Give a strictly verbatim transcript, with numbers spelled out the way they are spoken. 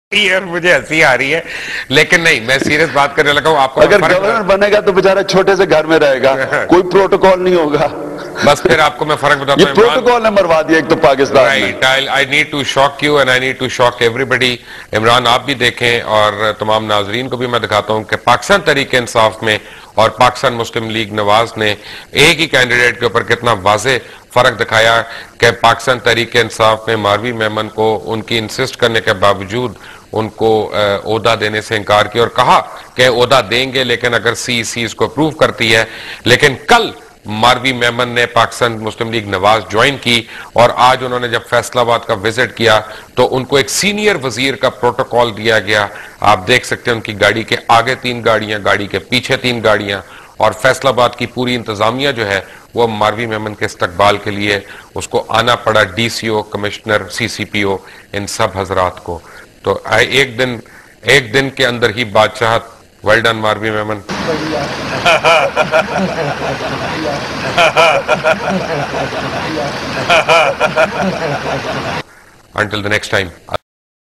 اور مجھے ہنسی آ رہی ہے لیکن نہیں میں سیریس بات کرنے لگا ہوں. آپ کو اگر گورنر بنے گا تو بیچارہ چھوٹے سے گھر میں رہے گا, کوئی پروٹوکول نہیں ہوگا. بس پھر آپ کو میں فرق بتاتا ہوں. یہ پروٹوکول نے مروا دیا ایک تو پاکستان میں. Right, I need to shock you and I need to shock everybody. Imran آپ بھی دیکھیں اور تمام ناظرین کو بھی میں دکھاتا ہوں کہ پاکستان تحریک انصاف میں اور پاکستان مسلم لیگ نواز نے ایک ہی کینڈیڈیٹ کے اوپر کتنا واضح فرق دکھایا کہ پاکستان تحریک انصاف میں ماروی میمن کو ان کی انسسٹ کرنے کے باوجود ان کو عہدہ دینے سے انکار کیا اور کہا کہ عہدہ دیں گے لیکن اگر سی سی اس کو اپروو کرتی ہے. لیکن کل ماروی میمن نے پاکستان مسلم لیگ نواز جوائن کی اور آج انہوں نے جب فیصل آباد کا وزٹ کیا تو ان کو ایک سینئر وزیر کا پروٹوکول دیا گیا. آپ دیکھ سکتے ہیں ان کی گاڑی کے آگے تین گاڑیاں, گاڑی کے پیچھے تین گاڑیاں, اور فیصل آباد کی پوری انتظامیہ جو ہے وہ ماروی میمن کے استقبال کے لیے اس کو آنا پڑا, ڈی سی او, کمشنر, سی سی پی او, ان سب حضرات کو. تو ایک دن ایک دن کے اندر ہی بادشاہت. Well done Marvi Memon. Until the next time.